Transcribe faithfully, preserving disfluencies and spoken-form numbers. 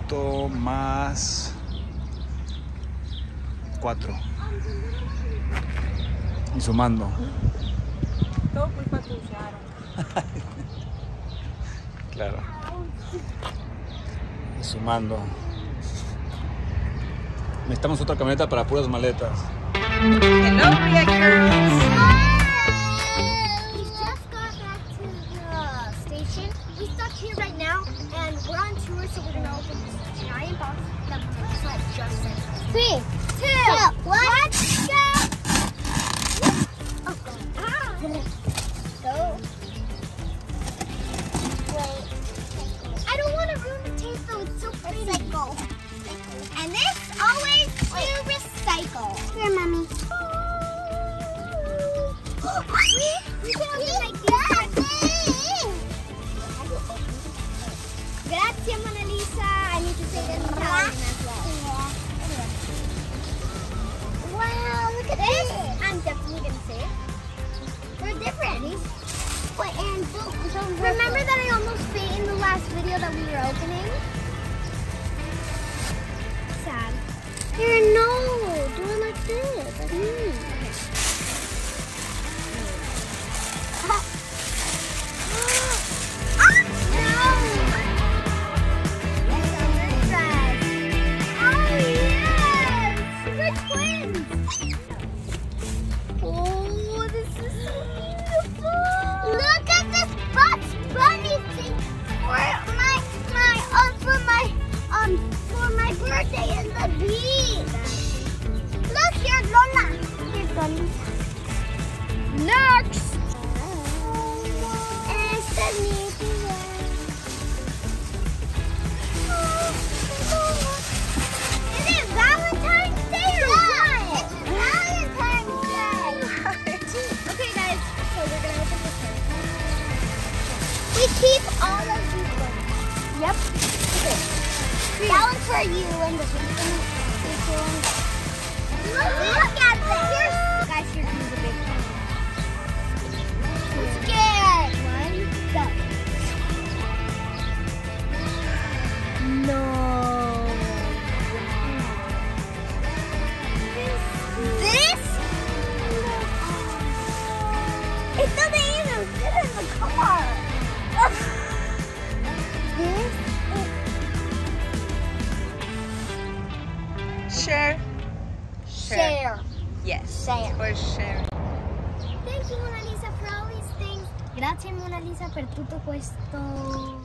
ocho más cuatro. Y sumando. Todo culpa tuya. Claro. Y sumando. Necesitamos otra camioneta para puras maletas. Hello, Ria girls. We just got back to the station. We stuck here right now, and we're on tour, so we're gonna open this giant box that Monalisa just sent us. Three, two, one, go! Oh, God. Ah. Go. Wait. I don't want to ruin the taste, though. It's so pretty. Recycle. And this always to recycle. Here, Mommy. You can open like this. Grazie, Monalisa. I need to say that in Italian as well. Wow, look at this. I'm definitely going to say it. They're different. Wait, and don't, don't remember that I almost fainted in the last video that we were opening? Sad. Here, no. Do it like this. Like me. Birthday in the beach. Look, here's Lola. Here's Lola. Next. And Sunny. Is it Valentine's Day or what? It's Valentine's Day. Okay, guys. So we're gonna open this one. We keep all of these ones. Yep. Okay. That one's for you and this one's for you. Look at this! Guys, here's the big one. I'm scared. One, go. No. This? It doesn't even fit in the car. This? Share. Share. Yes. Share. For share. Thank you, Monalisa, for all these things. Grazie, Monalisa, per tutto questo.